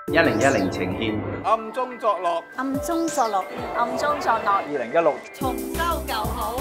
1010呈獻暗中作樂， 暗中作樂，暗中作樂。 2016 重修舊好。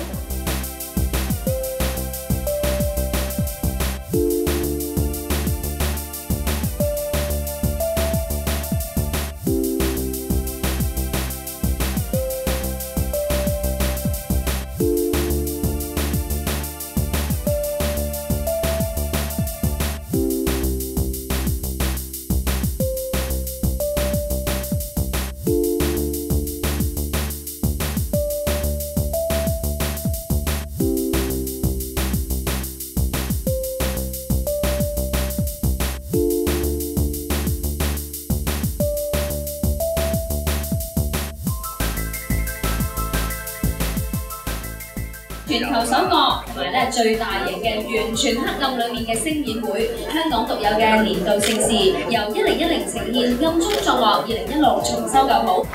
全球首個同埋咧最大型嘅完全黑暗裏面嘅星演會，香港獨有嘅年度盛事，由1010呈現暗中作樂2016重修舊好。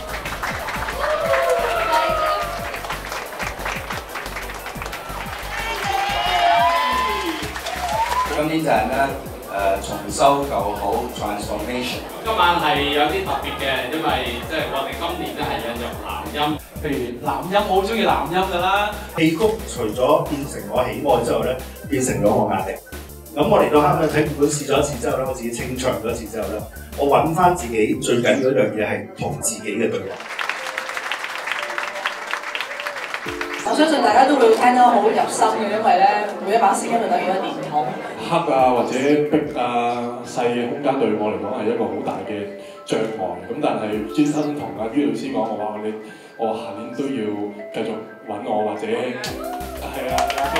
今年就係咧重修舊好 transformation。 今晚係有啲特別嘅，因為即係我哋今年咧係引入男音。譬如男音，我好中意男音㗎啦。 戲曲除咗變成我喜愛之後咧，變成咗我壓力。咁我嚟到啱啱睇本試咗一次之後咧，我自己清唱咗一次之後咧，我揾翻自己最緊要一樣嘢係同自己嘅對話。 我相信大家都會聽得好入心嘅，因為咧每一把聲音就等於一個電筒。 黑啊或者逼啊細嘅空間對我嚟講係一個好大嘅障礙。咁但係專登同阿於老師講，我下年都要繼續揾我或者係啊。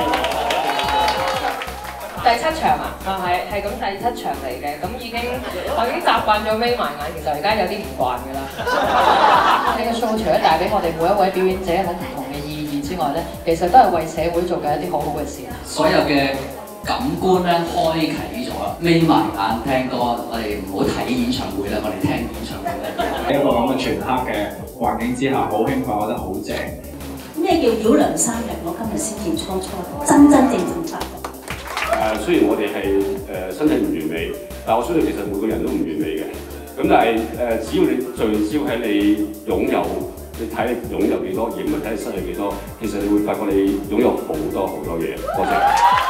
第7場啊，係咁第7場嚟嘅，咁我已經習慣咗眯埋眼，其實而家有啲唔慣㗎啦。呢個 show 除咗帶俾我哋每一位表演者好唔同嘅意義之外咧，其實都係為社會做緊一啲好好嘅事。 所有嘅感官咧開啟咗，眯埋眼聽歌，我哋唔好睇演唱會啦，我哋聽演唱會咧。 喺一個咁嘅全黑嘅環境之下，好興奮，我覺得好正。 咩叫繞梁三日？我今日先至初真正發覺。 雖然我哋係身體唔完美，但我相信其實每個人都唔完美嘅。咁但係只要你聚焦喺你擁有，你睇你擁有幾多，而唔係睇你失去幾多，其實你會發覺你擁有好多好多嘢。多謝。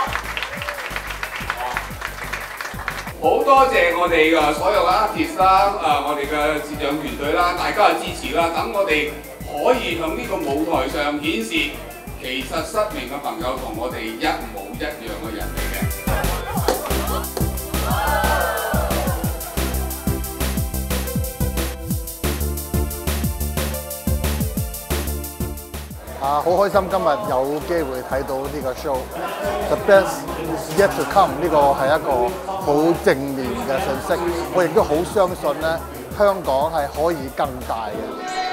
好多謝我哋嘅所有嘅 artist 啦，我哋嘅視像團隊啦，大家嘅支持啦，等我哋可以向呢個舞台上顯示，其實失明嘅朋友同我哋一模一樣嘅人嚟嘅。 好開心今日有機會睇到呢個 show。The best is yet to come， 呢個係一個好正面嘅信息。我亦都好相信咧，香港係可以更大嘅。